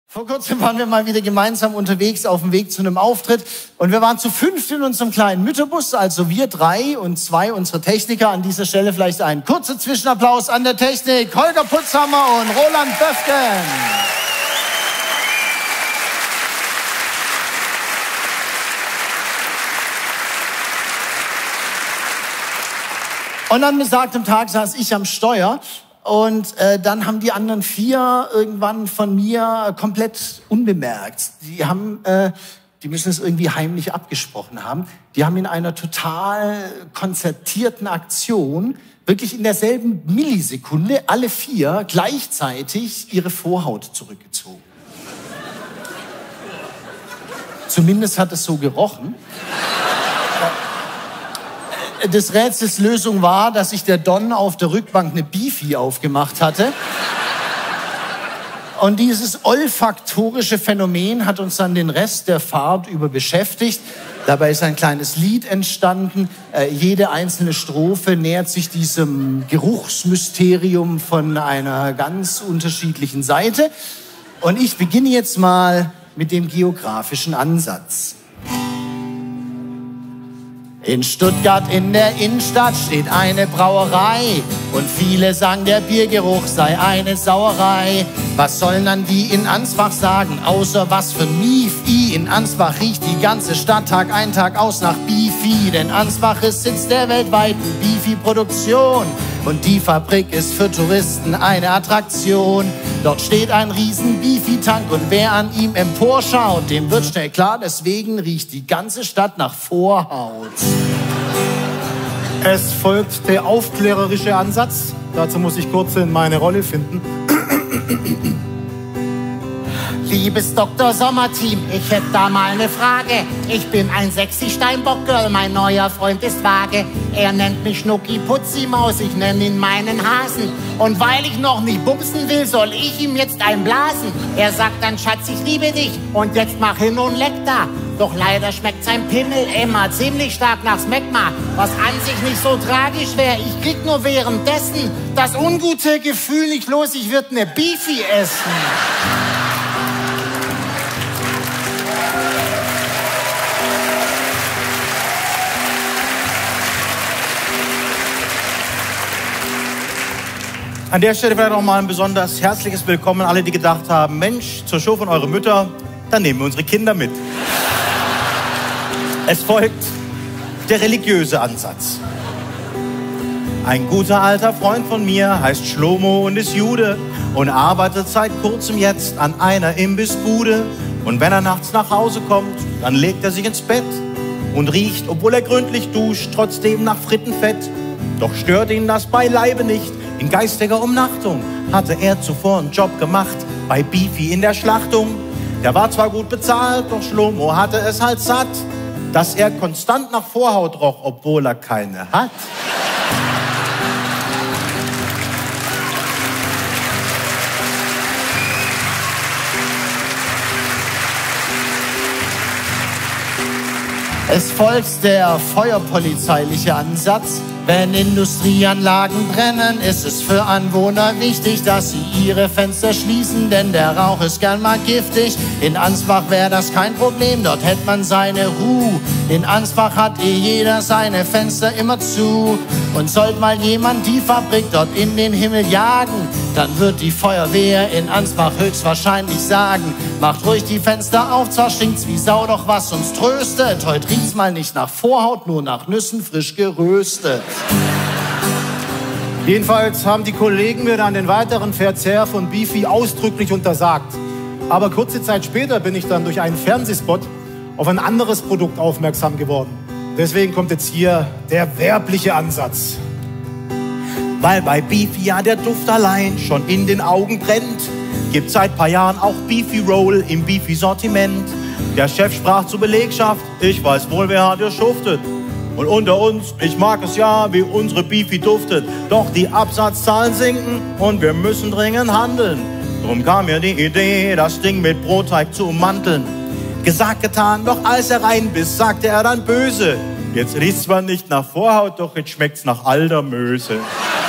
Vor kurzem waren wir mal wieder gemeinsam unterwegs auf dem Weg zu einem Auftritt und wir waren zu 5 in unserem kleinen Mütterbus, also wir 3 und 2 unsere Techniker. An dieser Stelle vielleicht ein kurzer Zwischenapplaus an der Technik, Holger Putzhammer und Roland Böfgen. Und an besagtem Tag saß ich am Steuer. Und dann haben die anderen 4 irgendwann von mir komplett unbemerkt. Die müssen es irgendwie heimlich abgesprochen haben. Die haben in einer total konzertierten Aktion wirklich in derselben Millisekunde alle 4 gleichzeitig ihre Vorhaut zurückgezogen. Zumindest hat es so gerochen. Des Rätsels Lösung war, dass sich der Don auf der Rückbank eine Beefy aufgemacht hatte. Und dieses olfaktorische Phänomen hat uns dann den Rest der Fahrt über beschäftigt. Dabei ist ein kleines Lied entstanden. Jede einzelne Strophe nähert sich diesem Geruchsmysterium von einer ganz unterschiedlichen Seite. Und ich beginne jetzt mal mit dem geografischen Ansatz. In Stuttgart in der Innenstadt steht eine Brauerei und viele sagen, der Biergeruch sei eine Sauerei. Was sollen dann die in Ansbach sagen, außer was für Mief? In Ansbach riecht die ganze Stadt Tag ein, Tag aus nach Beefy, denn Ansbach ist Sitz der weltweiten Beefy-Produktion. Und die Fabrik ist für Touristen eine Attraktion. Dort steht ein riesen Beefy-Tank und wer an ihm emporschaut, dem wird schnell klar, deswegen riecht die ganze Stadt nach Vorhaut. Es folgt der aufklärerische Ansatz. Dazu muss ich kurz in meine Rolle finden. Liebes Dr. Sommerteam, ich hätte da mal eine Frage. Ich bin ein sexy Steinbock-Girl, mein neuer Freund ist vage. Er nennt mich Schnucki Putzi Maus, ich nenne ihn meinen Hasen. Und weil ich noch nicht bumsen will, soll ich ihm jetzt einblasen. Er sagt dann, Schatz, ich liebe dich und jetzt mach hin und leck da. Doch leider schmeckt sein Pimmel immer ziemlich stark nach Smegma, was an sich nicht so tragisch wäre. Ich krieg nur währenddessen das ungute Gefühl nicht los, ich würd ne Beefy essen. An der Stelle vielleicht auch mal ein besonders herzliches Willkommen an alle, die gedacht haben, Mensch, zur Show von euren Mütter, dann nehmen wir unsere Kinder mit. Es folgt der religiöse Ansatz. Ein guter alter Freund von mir heißt Schlomo und ist Jude und arbeitet seit kurzem jetzt an einer Imbissbude. Und wenn er nachts nach Hause kommt, dann legt er sich ins Bett und riecht, obwohl er gründlich duscht, trotzdem nach Frittenfett. Doch stört ihn das beileibe nicht. In geistiger Umnachtung hatte er zuvor einen Job gemacht bei Beefy in der Schlachtung. Der war zwar gut bezahlt, doch Schlomo hatte es halt satt, dass er konstant nach Vorhaut roch, obwohl er keine hat. Es folgt der feuerpolizeiliche Ansatz. Wenn Industrieanlagen brennen, ist es für Anwohner wichtig, dass sie ihre Fenster schließen, denn der Rauch ist gern mal giftig. In Ansbach wäre das kein Problem, dort hätte man seine Ruhe. In Ansbach hat jeder seine Fenster immer zu. Und sollte mal jemand die Fabrik dort in den Himmel jagen, dann wird die Feuerwehr in Ansbach höchstwahrscheinlich sagen, macht ruhig die Fenster auf, zwar stinkt's wie Sau, doch was uns tröstet. Heute riecht's mal nicht nach Vorhaut, nur nach Nüssen frisch geröstet. Jedenfalls haben die Kollegen mir dann den weiteren Verzehr von Beefy ausdrücklich untersagt. Aber kurze Zeit später bin ich dann durch einen Fernsehspot auf ein anderes Produkt aufmerksam geworden. Deswegen kommt jetzt hier der werbliche Ansatz. Weil bei Beefy ja der Duft allein schon in den Augen brennt, gibt seit paar Jahren auch Beefy Roll im Beefy-Sortiment. Der Chef sprach zur Belegschaft, ich weiß wohl, wer hat geschuftet. Und unter uns, ich mag es ja, wie unsere Beefy duftet. Doch die Absatzzahlen sinken und wir müssen dringend handeln. Drum kam mir die Idee, das Ding mit Brotteig zu ummanteln. Gesagt, getan, doch als er reinbiss, sagte er dann böse. Jetzt riecht's zwar nicht nach Vorhaut, doch jetzt schmeckt's nach alter Möse.